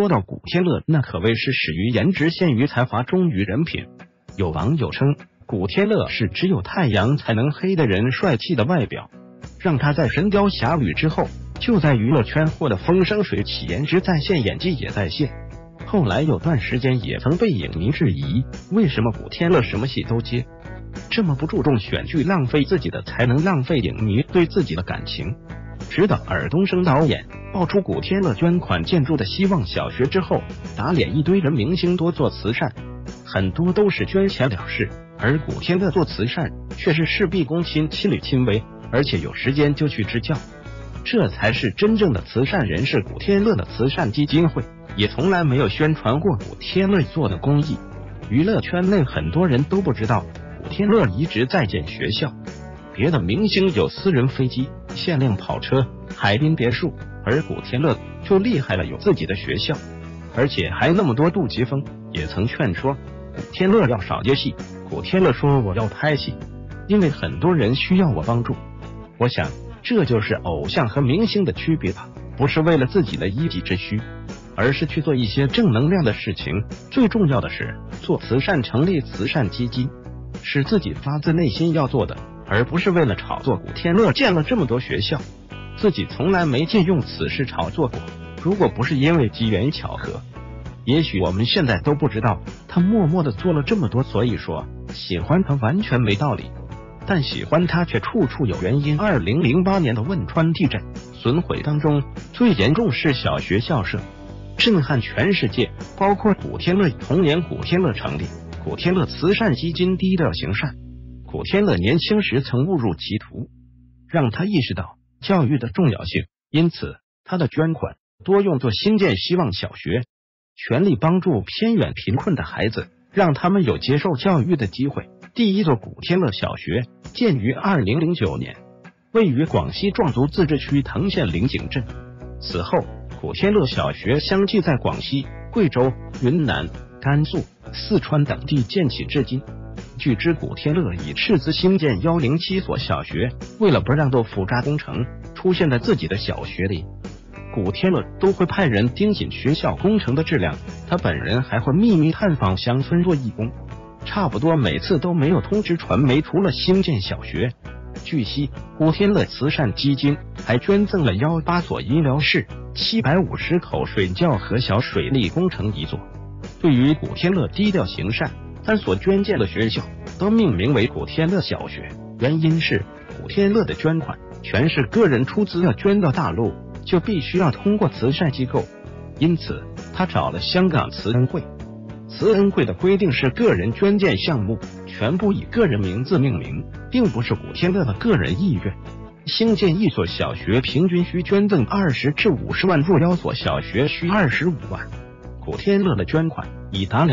说到古天乐，那可谓是始于颜值，陷于才华，忠于人品。有网友称，古天乐是只有太阳才能黑的人，帅气的外表让他在《神雕侠侣》之后就在娱乐圈获得风生水起，颜值在线，演技也在线。后来有段时间也曾被影迷质疑，为什么古天乐什么戏都接，这么不注重选剧，浪费自己的才能，浪费影迷对自己的感情。直到尔冬升导演爆出古天乐捐款建筑的希望小学之后，打脸一堆人明星多做慈善，很多都是捐钱了事，而古天乐做慈善却是事必躬亲，亲力亲为，而且有时间就去支教，这才是真正的慈善人士。古天乐的慈善基金会也从来没有宣传过古天乐做的公益，娱乐圈内很多人都不知道古天乐一直在建学校。别的明星有私人飞机、限量跑车、海滨别墅，而古天乐就厉害了，有自己的学校，而且还那么多。杜琪峰也曾劝说古天乐要少接戏，古天乐说我要拍戏，因为很多人需要我帮助。我想这就是偶像和明星的区别吧，不是为了自己的一己之需，而是去做一些正能量的事情。最重要的是做慈善，成立慈善基金，是自己发自内心要做的，而不是为了炒作。古天乐建了这么多学校，自己从来没借用此事炒作过，如果不是因为机缘巧合，也许我们现在都不知道他默默的做了这么多。所以说喜欢他完全没道理，但喜欢他却处处有原因。2008年的汶川地震损毁当中，最严重是小学校舍，震撼全世界，包括古天乐。同年古天乐成立古天乐慈善基金，低调行善。古天乐年轻时曾误入歧途，让他意识到教育的重要性，因此他的捐款多用作新建希望小学，全力帮助偏远贫困的孩子，让他们有接受教育的机会。第一座古天乐小学建于2009年，位于广西壮族自治区藤县灵井镇。此后古天乐小学相继在广西、贵州、云南、甘肃、四川等地建起至今。据知古天乐已斥资兴建107所小学，为了不让豆腐渣工程出现在自己的小学里，古天乐都会派人盯紧学校工程的质量，他本人还会秘密探访乡村做义工，差不多每次都没有通知传媒。除了兴建小学，据悉古天乐慈善基金还捐赠了18所医疗室、750口水窖和小水利工程1座。对于古天乐低调行善，3所捐建的学校都命名为古天乐小学，原因是古天乐的捐款全是个人出资，要捐到大陆就必须要通过慈善机构，因此他找了香港慈恩会。慈恩会的规定是个人捐建项目全部以个人名字命名，并不是古天乐的个人意愿。兴建一所小学平均需捐赠20至50万，若1所小学需25万。古天乐的捐款已达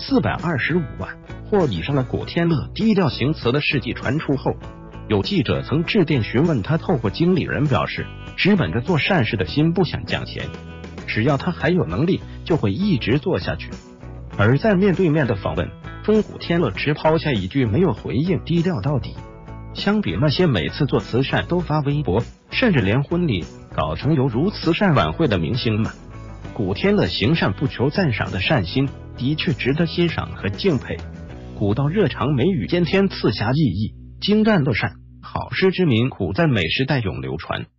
2425万或以上了。古天乐低调行慈的事迹传出后，有记者曾致电询问他，透过经理人表示，只本着做善事的心，不想讲钱，只要他还有能力就会一直做下去。而在面对面的访问中，古天乐只抛下一句没有回应，低调到底。相比那些每次做慈善都发微博，甚至连婚礼搞成犹如慈善晚会的明星们，古天乐行善不求赞赏的善心的确值得欣赏和敬佩。古道热肠，梅雨兼天，赐霞熠熠，精湛乐善，好施之民苦，在每时代永流传。